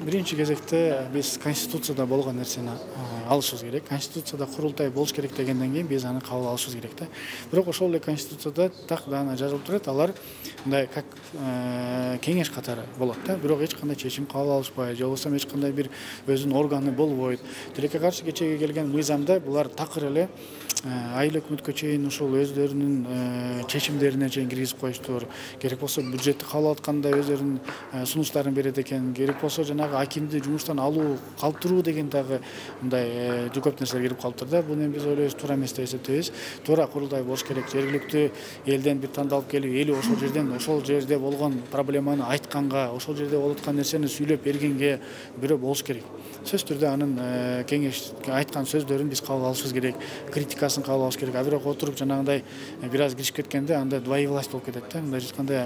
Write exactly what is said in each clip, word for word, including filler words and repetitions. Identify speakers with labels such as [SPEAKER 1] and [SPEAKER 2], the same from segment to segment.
[SPEAKER 1] биринчи кезекте биз конституцияда болгон нерсени алышыбыз керек. Конституцияда курултай болуш керек дегенден кийин биз аны кабыл алышыбыз керек да. Бирок ошол эле конституцияда так даана жазылып турат, алар мындай как кеңеш катары болот да. Бирок эч кандай чечим кабыл алышпайт, же болбосо эч кандай бир өзүнүн органы болбойт. Тилекке каршы кечеге келген мыйзамда булар такыр эле айыл өкмөткө чейин ушул өздөрүнүн чечимдерине чейин киргизип коюштур. Керек болсо бюджетти кабыл атканда өздөрүнүн сунуштарын берет экен. Керек болсо жанагы акимди жумуштан алуу, калтыруу деген дагы мындай көп нерселер кирип калыптыр да. Буну биз ойлойбуз туура эмес деп эсептейбиз. Туура курултай болуш керек. Жергиликтүү элден бир тандалып келип, эли ошол жерден ошол жерде болгон проблеманы айтканга, ошол жерде болуп аткан нерсени сүйлөп бергенге бирөө болуш керек. Сөзсүз түрдө анын кеңеш айткан сөздөрүн биз кабыл алышыбыз керек. Критикасын кабыл алыш керек. А бирок отуруп жанагындай бир аз киришип кеткенде анда двоевласть болуп кетет да. Мындай айтканда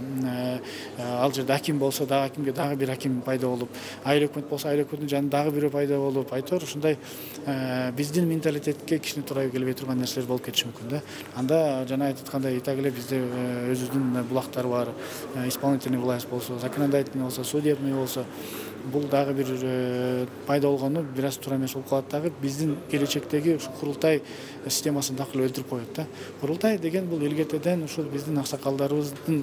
[SPEAKER 1] ал жерде аким болсо дагы акимге дагы бир аким пайда болуп, айыл өкмөт болсо айыл өкмөттүн жанында дагы бирөө пайда болуп, айтор ушундай биздин менталитетке кичине туура келбей турган нерселер болуп кетиши мүмкүн да. Анда жана айтып аткандай так эле бизде өзүбүздүн булактар бар. Исполнительный власть болсо, законодательный болсо, судебный болсо, бул дагы бир пайда болгону бир аз туура эмес болуп калат дагы. Биздин келечектеги ушу курултай системасын дагы өлтүрүп коет да. Курултай деген бул илгертеден ушул биздин аксакалдарыбыздын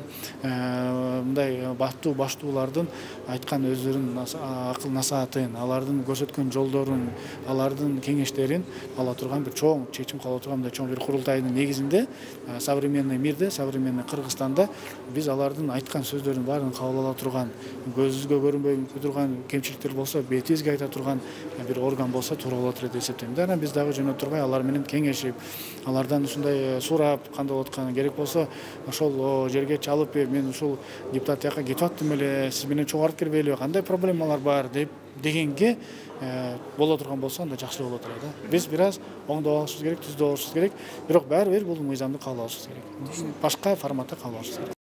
[SPEAKER 1] мындай баттуу баштуулардын айткан өздөрүнүн акыл насаатын, алардын көрсөткөн жолдорун, алардын кеңештерин ала турган бир чоң чечим кабыл турган мындай чоң бир курултайдын негизинде современный мирде, современный Кыргызстанда биз алардын айткан сөздөрүнүн баарын кабыл ала турган, көзүбүзгө көрүнбөй турган кемчиликтер болсо бетибизге айта турган бир орган болсо туура болот эле деп эсептейм. Анан биз дагы жөн отурбай алар менен кеңешип, алардан ушундай сурап кандай болуп атканын, керек болсо ошол жерге чалып, мен ушул депутат жака кетип аттым эле, сиз менен чогуу алып келбейли, кандай проблемалар бар деп дегенге боло турган болсо анда жакшы болот эле да. Биз бир аз оңдоп алышыбыз керек, түздөп алышыбыз керек, бирок баары бир бул мыйзамды кабыл алышыбыз керек. Башка форматта кабыл алышыбыз керек.